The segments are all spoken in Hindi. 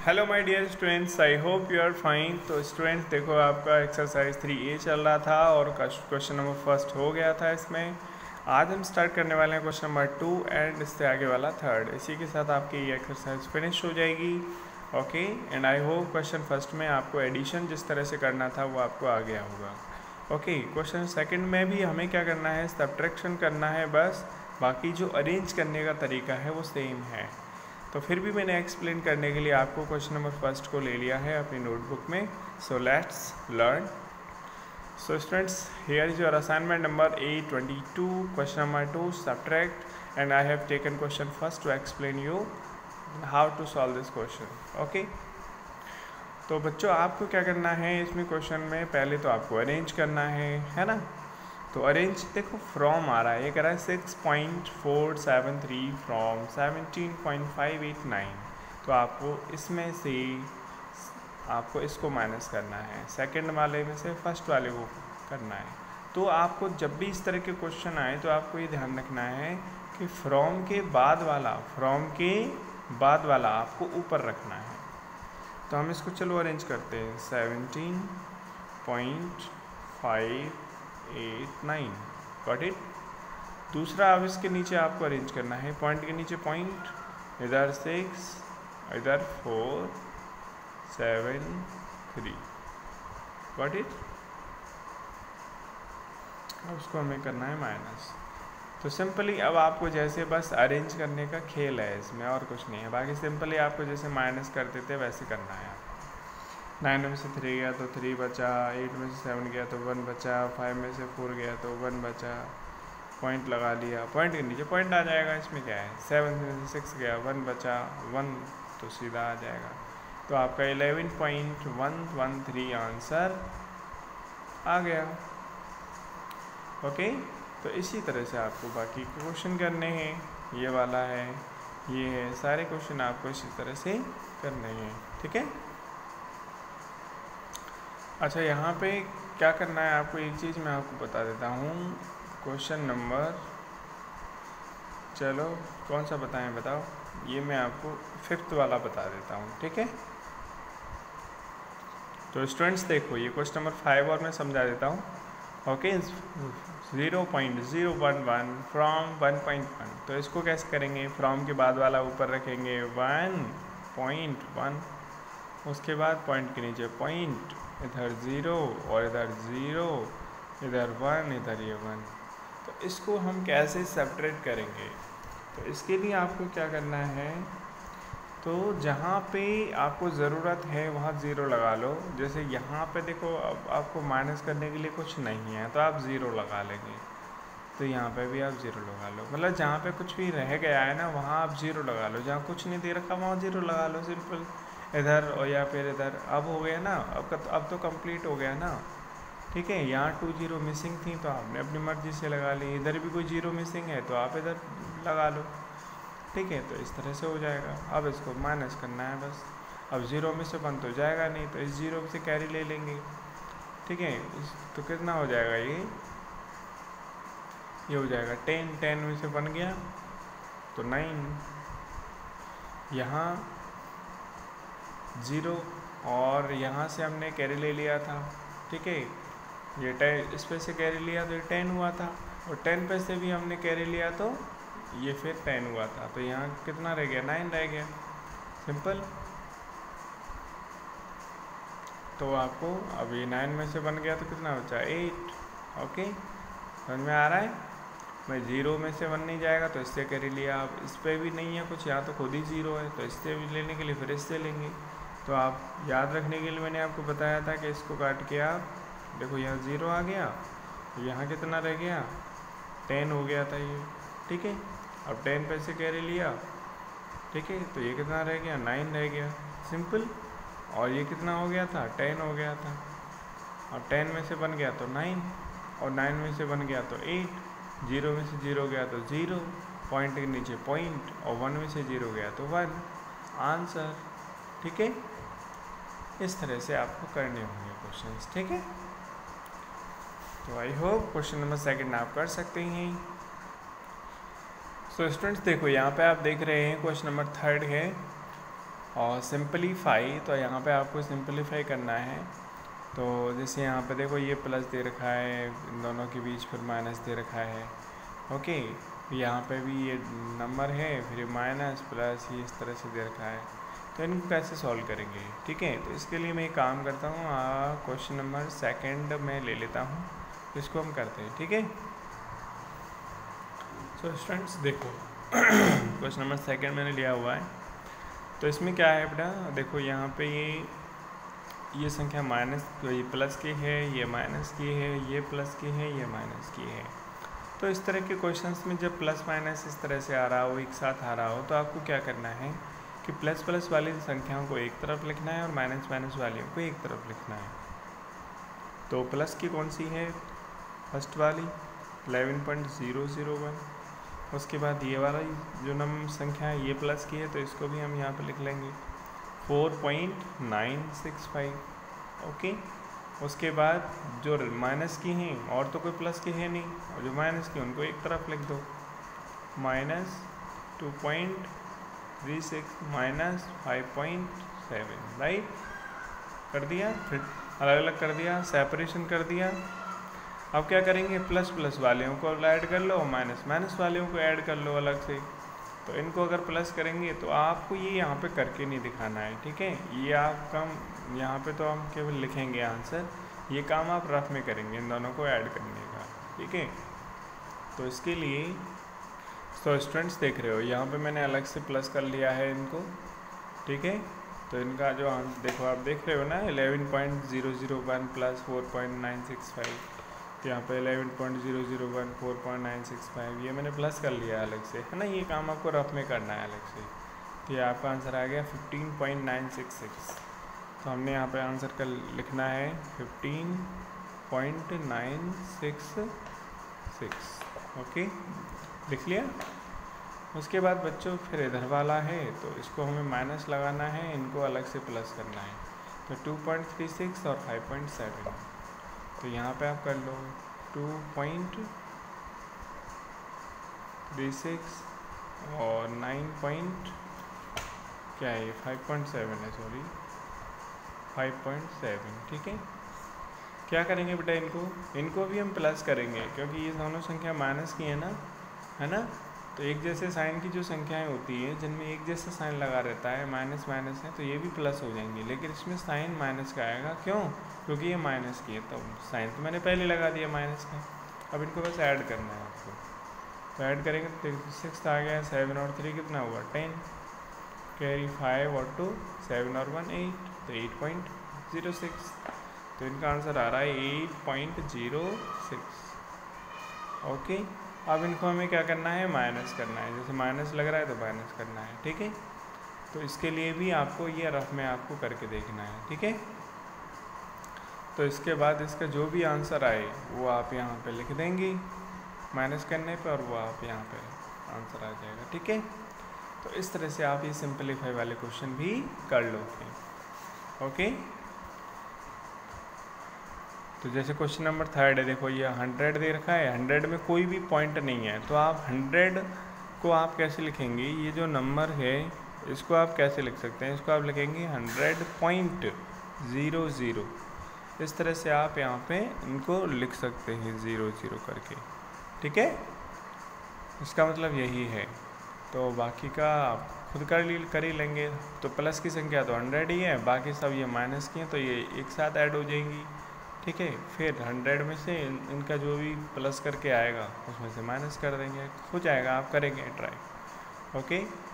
Hello my dear students, I hope you are fine. तो स्टूडेंट्स देखो, आपका एक्सरसाइज 3A चल रहा था और क्वेश्चन नंबर फर्स्ट हो गया था इसमें। आज हम स्टार्ट करने वाले हैं क्वेश्चन नंबर 2 एंड इससे आगे वाला 3rd। इसी के साथ आपकी ये एक्सरसाइज फिनिश हो जाएगी। Okay, and I hope question first में आपको एडिशन जिस तरह से करना था वो आपको आ गया होगा। ओके, क्वेश्चन सेकंड में भी हमें क्या करना है, सब्ट्रैक्शन करना है बस। बाकी जो अरेंज करने का तरीका है वो सेम है। तो फिर भी मैंने एक्सप्लेन करने के लिए आपको क्वेश्चन नंबर फर्स्ट को ले लिया है अपनी नोटबुक में। So let's learn. So students, here is your assignment number A22, question number 2 subtract, and I have taken question first to explain you how to solve this question. Okay, तो बच्चों आपको क्या करना है इसमें क्वेश्चन में, पहले तो आपको अरेंज करना है ना। तो अरेंज देखो, फ्रॉम आ रहा है, ये कह रहा है 6.473 फ्रॉम 17.589। तो आपको इसमें से आपको इसको माइनस करना है, सेकंड वाले में से फर्स्ट वाले को करना है। तो आपको जब भी इस तरह के क्वेश्चन आए तो आपको ये ध्यान रखना है कि फ्रॉम के बाद वाला आपको ऊपर रखना है। तो हम इसको चलो अरेंज करते हैं। 17.589 गॉट इट। दूसरा, अब इसके नीचे आपको अरेंज करना है, पॉइंट के नीचे पॉइंट, इधर 6, इधर 4, 7, 3 गॉट इट। अब उसको हमें करना है माइनस। तो सिंपली अब आपको जैसे बस अरेंज करने का खेल है इसमें, और कुछ नहीं है। बाकी सिंपली आपको जैसे माइनस करते थे वैसे करना है आपको। 9 में से 3 गया तो 3 बचा, 8 में से 7 गया तो 1 बचा, 5 में से 4 गया तो 1 बचा, पॉइंट लगा लिया, पॉइंट के नीचे पॉइंट आ जाएगा। इसमें क्या है, 7 में से 6 गया, 1 बचा, 1 तो सीधा आ जाएगा। तो आपका 11.113 आंसर आ गया। ओके, तो इसी तरह से आपको बाकी क्वेश्चन करने हैं। ये वाला है, ये है, सारे क्वेश्चन आपको इसी तरह से करने हैं, ठीक है। अच्छा, यहाँ पे क्या करना है आपको, एक चीज़ मैं आपको बता देता हूँ। क्वेश्चन नंबर, चलो कौन सा बताएं बताओ, ये मैं आपको 5th वाला बता देता हूँ, ठीक है। तो स्टूडेंट्स देखो, ये क्वेश्चन नंबर 5 और मैं समझा देता हूँ। Okay, 0.011 from 1.1। तो इसको कैसे करेंगे, फ्रॉम के बाद वाला ऊपर रखेंगे 1.1, उसके बाद पॉइंट के नीचे पॉइंट, इधर 0 और इधर 0, इधर 1, इधर ये 1। तो इसको हम कैसे सब्ट्रैक्ट करेंगे, तो इसके लिए आपको क्या करना है, तो जहाँ पे आपको ज़रूरत है वहाँ 0 लगा लो। जैसे यहाँ पे देखो, अब आपको माइनस करने के लिए कुछ नहीं है तो आप 0 लगा लेंगे। तो यहाँ पे भी आप 0 लगा लो, मतलब जहाँ पे कुछ भी रह गया है ना वहाँ आप 0 लगा लो, जहाँ कुछ नहीं दे रखा वहाँ 0 लगा लो, सिंपल। इधर और या फिर इधर, अब हो गया ना, अब तो कंप्लीट हो गया ना, ठीक है। यहाँ 2 0 मिसिंग थी तो आपने अपनी मर्जी से लगा ली, इधर भी कोई 0 मिसिंग है तो आप इधर लगा लो, ठीक है। तो इस तरह से हो जाएगा। अब इसको माइनस करना है बस। अब 0 में से 1 तो जाएगा नहीं, तो इस 0 से कैरी ले लेंगे, ठीक है। तो कितना हो जाएगा, ये हो जाएगा 10 में से 1 गया तो 9, यहाँ 0 और यहाँ से हमने कैरी ले लिया था, ठीक है। ये 10 इस पे से कैरी लिया तो ये 10 हुआ था, और 10 पे से भी हमने कैरी लिया तो ये फिर 10 हुआ था। तो यहाँ कितना रह गया, 9 रह गया, सिंपल। तो आपको अब ये 9 में से 1 गया तो कितना बचा, 8। ओके, समझ में आ रहा है। मैं 0 में से 1 नहीं जाएगा तो इससे कैरी लिया। अब इस पर भी नहीं है कुछ, यहाँ तो खुद ही 0 है, तो इससे भी लेने के लिए फिर इससे लेंगे। तो आप याद रखने के लिए मैंने आपको बताया था कि इसको काट के आप देखो, यहाँ 0 आ गया, तो यहाँ कितना रह गया, 10 हो गया था ये, ठीक है। अब 10 पे से कैरी लिया, ठीक है, तो ये कितना रह गया, 9 रह गया, सिंपल। और ये कितना हो गया था, 10 हो गया था। अब 10 में से 1 गया तो 9, और 9 में से 1 गया तो 8, 0 में से 0 गया तो 0, पॉइंट के नीचे पॉइंट, और 1 में से 0 गया तो 1, आंसर, ठीक है। इस तरह से आपको करने होंगे क्वेश्चंस, ठीक है। तो आई होप क्वेश्चन नंबर 2 आप कर सकते हैं। सो स्टूडेंट्स देखो, यहाँ पे आप देख रहे हैं क्वेश्चन नंबर 3 है और सिंपलीफाई, तो यहाँ पे आपको सिंपलीफाई करना है। तो जैसे यहाँ पे देखो ये प्लस दे रखा है, इन दोनों के बीच फिर माइनस दे रखा है। ओके, यहाँ पे भी ये नंबर है, फिर माइनस प्लस ये इस तरह से दे रखा है। तो इनको कैसे सॉल्व करेंगे? ठीक है, तो इसके लिए मैं एक काम करता हूँ, क्वेश्चन नंबर सेकंड में ले लेता हूँ, इसको हम करते हैं। ठीक है, तो स्टूडेंट्स देखो क्वेश्चन नंबर सेकंड मैंने लिया हुआ है। तो इसमें क्या है बेटा, देखो यहाँ पे ये संख्या माइनस, ये प्लस की है, ये माइनस की है, ये प्लस की है, ये माइनस की है। तो इस तरह के क्वेश्चंस में जब प्लस माइनस इस तरह से आ रहा हो, एक साथ आ रहा हो, तो आपको क्या करना है कि प्लस प्लस वाली संख्याओं को एक तरफ लिखना है और माइनस माइनस वाली को एक तरफ लिखना है। तो प्लस की कौन सी है? फर्स्ट वाली 11.001। उसके बाद ये वाला जो नंबर संख्या है ये प्लस की है, तो इसको भी हम यहाँ पे लिख लेंगे 4.965। ओके, उसके बाद जो माइनस की हैं, और तो कोई प्लस की है नहीं, और जो माइनस की उनको एक तरफ लिख दो, -2.36 -5.7। राइट, कर दिया, फिर अलग अलग कर दिया, सेपरेशन कर दिया। अब क्या करेंगे, प्लस प्लस वालों को ऐड कर लो, माइनस माइनस वालों को ऐड कर लो अलग से। तो इनको अगर प्लस करेंगे तो आपको ये यहाँ पे करके नहीं दिखाना है। ठीक है, ये आप काम यहाँ पे तो हम केवल लिखेंगे आंसर, ये काम आप रफ में करेंगे इन दोनों को ऐड करने का। ठीक है, तो इसके लिए तो स्टूडेंट्स देख रहे हो यहाँ पे मैंने अलग से प्लस कर लिया है इनको। ठीक है, तो इनका जो आंसर देखो, आप देख रहे हो ना 11.001 प्लस 4.965, यहाँ पे 11.001 4.965 ये मैंने प्लस कर लिया अलग से, है ना। ये काम आपको रफ में करना है अलग से। तो ये आपका आंसर आ गया 15.966। तो हमने यहाँ पे आंसर का लिखना है 15.966। ओके, लिख लिया। उसके बाद बच्चों फिर इधर वाला है, तो इसको हमें माइनस लगाना है, इनको अलग से प्लस करना है। तो 2.36 और 5.7, तो यहाँ पे आप कर लो 2.36 और 9 क्या है, 5.7 है, सॉरी 5.7। ठीक है, क्या करेंगे बेटा, इनको भी हम प्लस करेंगे, क्योंकि ये दोनों संख्या माइनस की है ना, है ना। तो एक जैसे साइन की जो संख्याएं होती है, जिनमें एक जैसा साइन लगा रहता है, माइनस माइनस है, तो ये भी प्लस हो जाएंगी, लेकिन इसमें साइन माइनस का आएगा। क्यों? क्योंकि ये माइनस की है, तो साइन तो मैंने पहले लगा दिया माइनस का। अब इनको बस ऐड करना है आपको, तो ऐड करेंगे तो 6 आ गया, 7 और 3 कितना हुआ 10, कैरी 5 और 2 7 और 1 8, तो 8.06। तो इनका आंसर आ रहा है 8.06। ओके, अब इनको हमें क्या करना है, माइनस करना है। जैसे माइनस लग रहा है तो माइनस करना है। ठीक है, तो इसके लिए भी आपको ये रफ में आपको करके देखना है। ठीक है, तो इसके बाद इसका जो भी आंसर आए वो आप यहाँ पे लिख देंगे माइनस करने पे, और वो आप यहाँ पे आंसर आ जाएगा। ठीक है, तो इस तरह से आप ये सिंपलीफाई वाले क्वेश्चन भी कर लोगे। ओके, तो जैसे क्वेश्चन नंबर 3 है, देखो ये 100 दे रखा है, 100 में कोई भी पॉइंट नहीं है, तो आप 100 को आप कैसे लिखेंगे, ये जो नंबर है इसको आप कैसे लिख सकते हैं, इसको आप लिखेंगे 100.00। इस तरह से आप यहाँ पे इनको लिख सकते हैं 00 करके। ठीक है, इसका मतलब यही है। तो बाकी का आप खुद कर ही लेंगे। तो प्लस की संख्या तो 100 ही है, बाकी सब ये माइनस की हैं, तो ये एक साथ ऐड हो जाएंगी। ठीक है, फिर 100 में से इनका जो भी प्लस करके आएगा उसमें से माइनस कर देंगे, हो जाएगा। आप करेंगे ट्राई। ओके,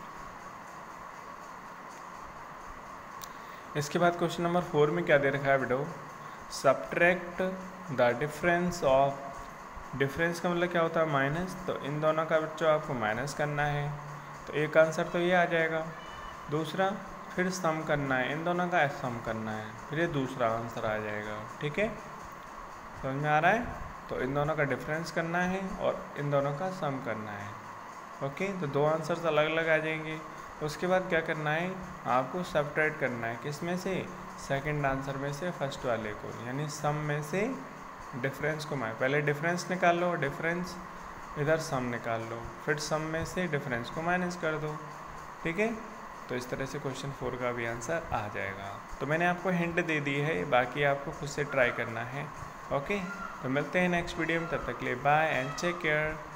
इसके बाद क्वेश्चन नंबर 4 में क्या दे रखा है बेटो, subtract the difference of, difference का मतलब क्या होता है, माइनस। तो इन दोनों का बच्चों आपको माइनस करना है, तो एक आंसर तो ये आ जाएगा। दूसरा फिर सम करना है, इन दोनों का सम करना है, फिर ये दूसरा आंसर आ जाएगा। ठीक है, समझ में आ रहा है। तो इन दोनों का डिफरेंस करना है और इन दोनों का सम करना है। ओके, तो दो आंसर्स अलग अलग आ जाएंगे। उसके बाद क्या करना है, आपको सब्ट्रैक्ट करना है, किस में से, सेकंड आंसर में से फर्स्ट वाले को, यानी सम में से डिफरेंस को पहले डिफरेंस निकाल लो, डिफरेंस इधर सम निकाल लो, फिर सम में से डिफरेंस को माइनस कर दो। ठीक है, तो तो इस तरह से क्वेश्चन 4 का भी आंसर आ जाएगा। तो मैंने आपको हिंट दे दी है, बाकी आपको खुद से ट्राई करना है। ओके, तो मिलते हैं नेक्स्ट वीडियो में, तब तक के लिए बाय एंड टेक केयर।